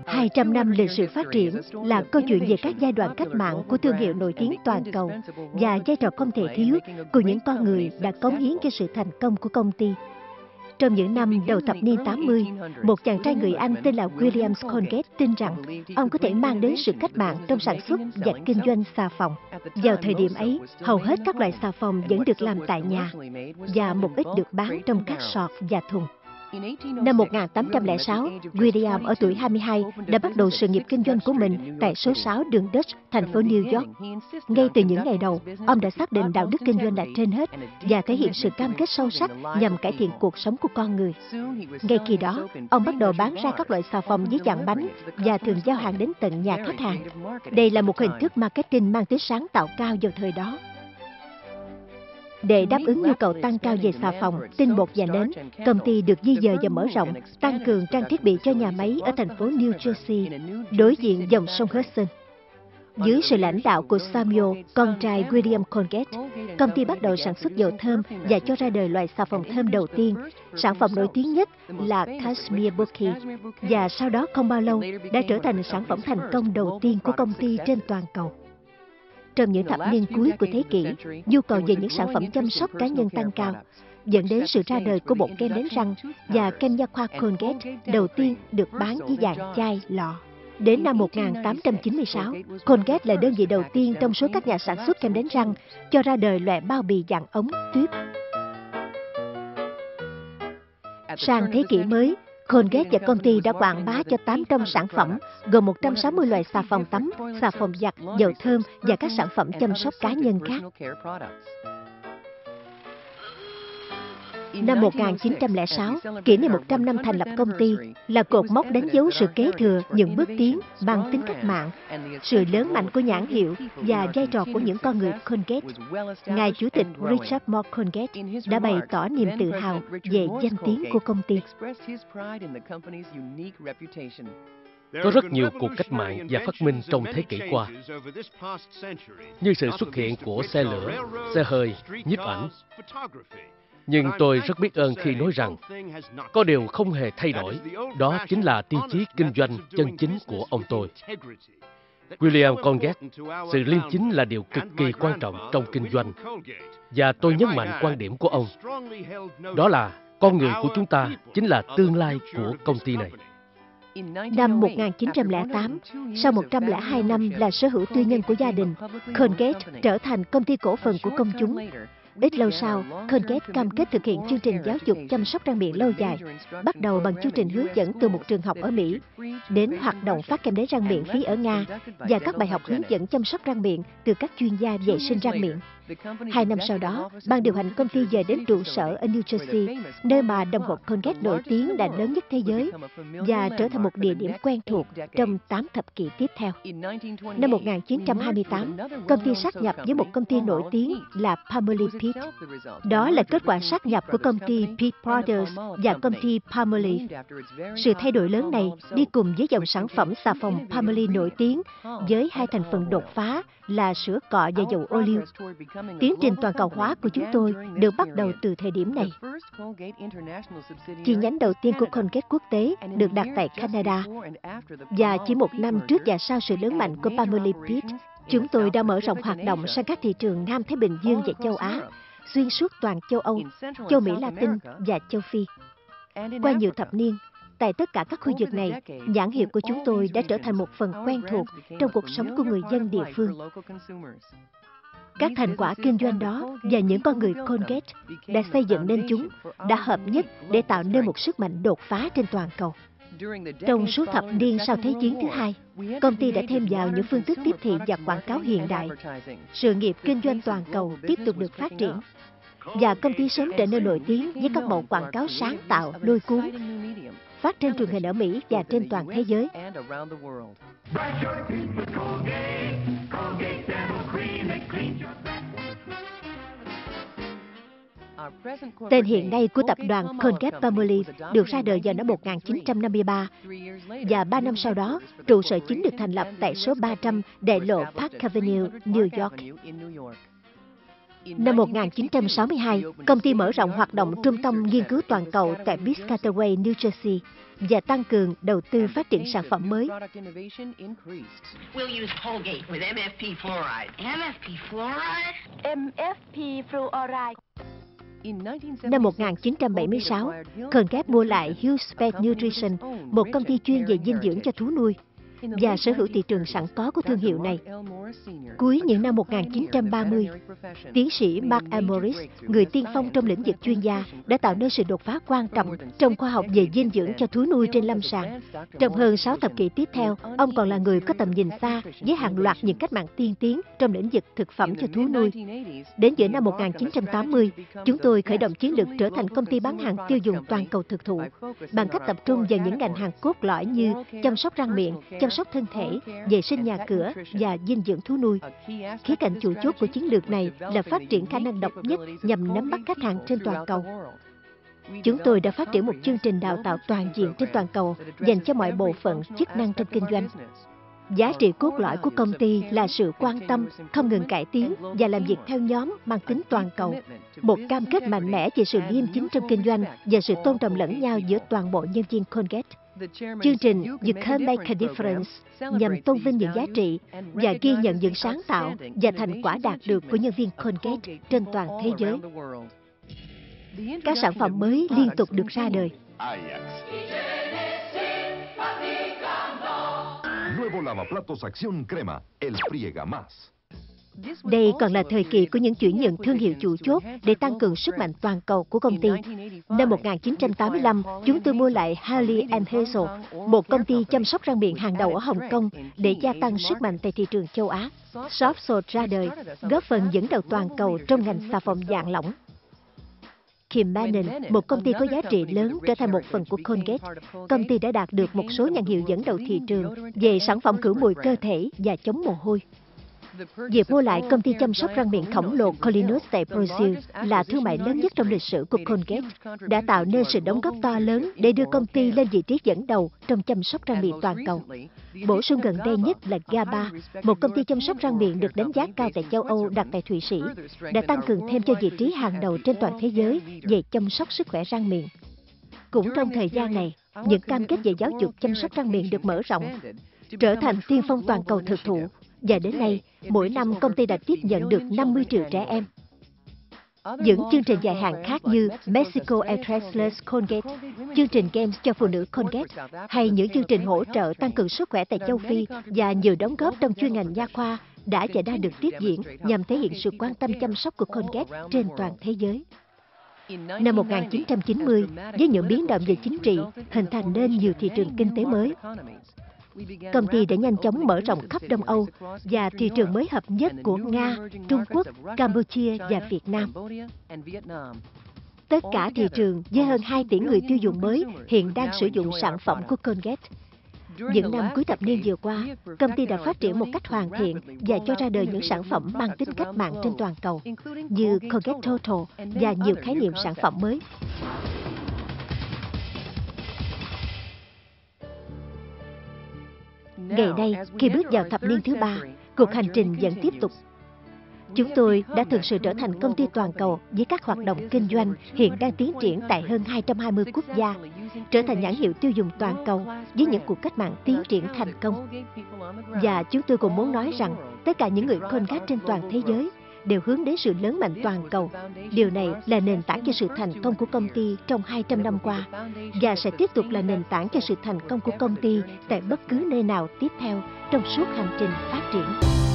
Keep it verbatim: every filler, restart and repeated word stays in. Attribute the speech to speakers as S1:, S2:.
S1: hai trăm năm lịch sử phát triển là câu chuyện về các giai đoạn cách mạng của thương hiệu nổi tiếng toàn cầu và vai trò không thể thiếu của những con người đã cống hiến cho sự thành công của công ty. Trong những năm đầu thập niên tám mươi, một chàng trai người Anh tên là William Colgate tin rằng ông có thể mang đến sự cách mạng trong sản xuất và kinh doanh xà phòng. Vào thời điểm ấy, hầu hết các loại xà phòng vẫn được làm tại nhà và một ít được bán trong các sọt và thùng. Năm một nghìn tám trăm lẻ sáu, William ở tuổi hai mươi hai đã bắt đầu sự nghiệp kinh doanh của mình tại số sáu đường Dutch, thành phố New York. Ngay từ những ngày đầu, ông đã xác định đạo đức kinh doanh là trên hết và thể hiện sự cam kết sâu sắc nhằm cải thiện cuộc sống của con người. Ngay khi đó, ông bắt đầu bán ra các loại xà phòng dưới dạng bánh và thường giao hàng đến tận nhà khách hàng. Đây là một hình thức marketing mang tính sáng tạo cao vào thời đó. Để đáp ứng nhu cầu tăng cao về xà phòng, tinh bột và nến, công ty được di dời và mở rộng, tăng cường trang thiết bị cho nhà máy ở thành phố New Jersey, đối diện dòng sông Hudson. Dưới sự lãnh đạo của Samuel, con trai William Colgate, công ty bắt đầu sản xuất dầu thơm và cho ra đời loại xà phòng thơm đầu tiên. Sản phẩm nổi tiếng nhất là Cashmere Bouquet, và sau đó không bao lâu đã trở thành sản phẩm thành công đầu tiên của công ty trên toàn cầu. Trong những thập niên cuối của thế kỷ, nhu cầu về những sản phẩm chăm sóc cá nhân tăng cao, dẫn đến sự ra đời của bộ kem đánh răng và kem nha khoa Colgate đầu tiên được bán dưới dạng chai lọ. Đến năm một nghìn tám trăm chín mươi sáu, Colgate là đơn vị đầu tiên trong số các nhà sản xuất kem đánh răng cho ra đời loại bao bì dạng ống tuyếp. Sang thế kỷ mới, Colgate và công ty đã quảng bá cho tám trăm sản phẩm, gồm một trăm sáu mươi loại xà phòng tắm, xà phòng giặt, dầu thơm và các sản phẩm chăm sóc cá nhân khác. Năm một nghìn chín trăm lẻ sáu, kỷ niệm một trăm năm thành lập công ty, là cột mốc đánh dấu sự kế thừa những bước tiến mang tính cách mạng, sự lớn mạnh của nhãn hiệu và vai trò của những con người Colgate. Ngài Chủ tịch Richard Moore Colgate đã bày tỏ niềm tự hào về danh tiếng của công ty.
S2: Có rất nhiều cuộc cách mạng và phát minh trong thế kỷ qua, như sự xuất hiện của xe lửa, xe hơi, nhiếp ảnh. Nhưng tôi rất biết ơn khi nói rằng có điều không hề thay đổi, đó chính là tiêu chí kinh doanh chân chính của ông tôi. William Colgate, sự liêm chính là điều cực kỳ quan trọng trong kinh doanh. Và tôi nhấn mạnh quan điểm của ông, đó là con người của chúng ta chính là tương lai của công ty này.
S1: Năm một nghìn chín trăm lẻ tám, sau một trăm lẻ hai năm là sở hữu tư nhân của gia đình, Colgate trở thành công ty cổ phần của công chúng. Ít lâu sau, Colgate cam kết thực hiện chương trình giáo dục chăm sóc răng miệng lâu dài, bắt đầu bằng chương trình hướng dẫn từ một trường học ở Mỹ, đến hoạt động phát kem đánh răng miễn phí ở Nga và các bài học hướng dẫn chăm sóc răng miệng từ các chuyên gia vệ sinh răng miệng. Hai năm sau đó, ban điều hành công ty dời đến trụ sở ở New Jersey, nơi mà đồng hồ Colgate nổi tiếng đã lớn nhất thế giới và trở thành một địa điểm quen thuộc trong tám thập kỷ tiếp theo. Năm một nghìn chín trăm hai mươi tám, công ty sát nhập với một công ty nổi tiếng là Palmolive. Đó là kết quả sát nhập của công ty Peet Brothers và công ty Palmolive. Sự thay đổi lớn này đi cùng với dòng sản phẩm xà phòng Palmolive nổi tiếng với hai thành phần đột phá là sữa cọ và dầu ô liu. Tiến trình toàn cầu hóa của chúng tôi được bắt đầu từ thời điểm này. Chi nhánh đầu tiên của Colgate quốc tế được đặt tại Canada, và chỉ một năm trước và sau sự lớn mạnh của Palmolive, chúng tôi đã mở rộng hoạt động sang các thị trường Nam Thái Bình Dương và châu Á, xuyên suốt toàn châu Âu, châu Mỹ Latin và châu Phi. Qua nhiều thập niên, tại tất cả các khu vực này, nhãn hiệu của chúng tôi đã trở thành một phần quen thuộc trong cuộc sống của người dân địa phương. Các thành quả kinh doanh đó và những con người Colgate đã xây dựng nên chúng, đã hợp nhất để tạo nên một sức mạnh đột phá trên toàn cầu. Trong suốt thập niên sau Thế chiến thứ hai, công ty đã thêm vào những phương thức tiếp thị và quảng cáo hiện đại. Sự nghiệp kinh doanh toàn cầu tiếp tục được phát triển, và công ty sớm trở nên nổi tiếng với các mẫu quảng cáo sáng tạo, lôi cuốn, phát trên truyền hình ở Mỹ và trên toàn thế giới. Tên hiện nay của tập đoàn Colgate-Palmolive được ra đời vào năm một nghìn chín trăm năm mươi ba, và ba năm sau đó, trụ sở chính được thành lập tại số ba trăm đại lộ Park Avenue, New York. Năm một nghìn chín trăm sáu mươi hai, công ty mở rộng hoạt động trung tâm nghiên cứu toàn cầu tại Piscataway, New Jersey và tăng cường đầu tư phát triển sản phẩm mới.
S3: We'll use Colgate with em ép pê fluoride. em ép pê fluoride?
S4: em ép pê fluoride.
S1: Năm một nghìn chín trăm bảy mươi sáu, Colgate mua lại Hughes Pet Nutrition, một công ty chuyên về dinh dưỡng cho thú nuôi, và sở hữu thị trường sẵn có của thương hiệu này. Cuối những năm một nghìn chín trăm ba mươi, tiến sĩ Mark L. Morris, người tiên phong trong lĩnh vực chuyên gia, đã tạo nên sự đột phá quan trọng trong khoa học về dinh dưỡng cho thú nuôi trên lâm sàng. Trong hơn sáu thập kỷ tiếp theo, ông còn là người có tầm nhìn xa với hàng loạt những cách mạng tiên tiến trong lĩnh vực thực phẩm cho thú nuôi. Đến giữa năm một nghìn chín trăm tám mươi, chúng tôi khởi động chiến lược trở thành công ty bán hàng tiêu dùng toàn cầu thực thụ, bằng cách tập trung vào những ngành hàng cốt lõi như chăm sóc răng miệng, chăm sóc thân thể, vệ sinh nhà cửa và dinh dưỡng thú nuôi. Khía cạnh chủ chốt của chiến lược này là phát triển khả năng độc nhất nhằm nắm bắt khách hàng trên toàn cầu. Chúng tôi đã phát triển một chương trình đào tạo toàn diện trên toàn cầu dành cho mọi bộ phận chức năng trong kinh doanh. Giá trị cốt lõi của công ty là sự quan tâm, không ngừng cải tiến và làm việc theo nhóm mang tính toàn cầu. Một cam kết mạnh mẽ về sự liêm chính trong kinh doanh và sự tôn trọng lẫn nhau giữa toàn bộ nhân viên Colgate. Chương trình You Can Make a Difference nhằm tôn vinh những giá trị và ghi nhận những sáng tạo và thành quả đạt được của nhân viên Colgate trên toàn thế giới. Các sản phẩm mới liên tục được ra đời.
S5: Nuevo lavaplatos Acción Crema, el friega más.
S1: Đây còn là thời kỳ của những chuyển nhận thương hiệu chủ chốt để tăng cường sức mạnh toàn cầu của công ty. Năm một nghìn chín trăm tám mươi lăm, chúng tôi mua lại Harley and Hazel, một công ty chăm sóc răng miệng hàng đầu ở Hồng Kông, để gia tăng sức mạnh tại thị trường châu Á. Softsoap ra đời, góp phần dẫn đầu toàn cầu trong ngành xà phòng dạng lỏng. Kim Manon, một công ty có giá trị lớn, trở thành một phần của Colgate. Công ty đã đạt được một số nhãn hiệu dẫn đầu thị trường về sản phẩm khử mùi cơ thể và chống mồ hôi. Việc mua lại công ty chăm sóc răng miệng khổng lồ Kolynos tại Brazil là thương mại lớn nhất trong lịch sử của Colgate, đã tạo nên sự đóng góp to lớn để đưa công ty lên vị trí dẫn đầu trong chăm sóc răng miệng toàn cầu. Bổ sung gần đây nhất là Gaba, một công ty chăm sóc răng miệng được đánh giá cao tại châu Âu đặt tại Thụy Sĩ, đã tăng cường thêm cho vị trí hàng đầu trên toàn thế giới về chăm sóc sức khỏe răng miệng. Cũng trong thời gian này, những cam kết về giáo dục chăm sóc răng miệng được mở rộng, trở thành tiên phong toàn cầu thực thụ. Và đến nay, mỗi năm công ty đã tiếp nhận được năm mươi triệu trẻ em. Những chương trình dài hạn khác như Mexico Addressless Colgate, chương trình Games cho phụ nữ Colgate, hay những chương trình hỗ trợ tăng cường sức khỏe tại châu Phi và nhiều đóng góp trong chuyên ngành nha khoa đã và đang được tiếp diễn nhằm thể hiện sự quan tâm chăm sóc của Colgate trên toàn thế giới. Năm một nghìn chín trăm chín mươi, với những biến động về chính trị, hình thành nên nhiều thị trường kinh tế mới. Công ty đã nhanh chóng mở rộng khắp Đông Âu và thị trường mới hợp nhất của Nga, Trung Quốc, Campuchia và Việt Nam. Tất cả thị trường với hơn hai tỷ người tiêu dùng mới hiện đang sử dụng sản phẩm của Colgate. Những năm cuối thập niên vừa qua, công ty đã phát triển một cách hoàn thiện và cho ra đời những sản phẩm mang tính cách mạng trên toàn cầu, như Colgate Total và nhiều khái niệm sản phẩm mới. Ngày nay, khi bước vào thập niên thứ ba, cuộc hành trình vẫn tiếp tục. Chúng tôi đã thực sự trở thành công ty toàn cầu với các hoạt động kinh doanh hiện đang tiến triển tại hơn hai trăm hai mươi quốc gia, trở thành nhãn hiệu tiêu dùng toàn cầu với những cuộc cách mạng tiến triển thành công. Và chúng tôi cũng muốn nói rằng tất cả những người Colgate trên toàn thế giới đều hướng đến sự lớn mạnh toàn cầu. Điều này là nền tảng cho sự thành công của công ty trong hai trăm năm qua và sẽ tiếp tục là nền tảng cho sự thành công của công ty tại bất cứ nơi nào tiếp theo trong suốt hành trình phát triển.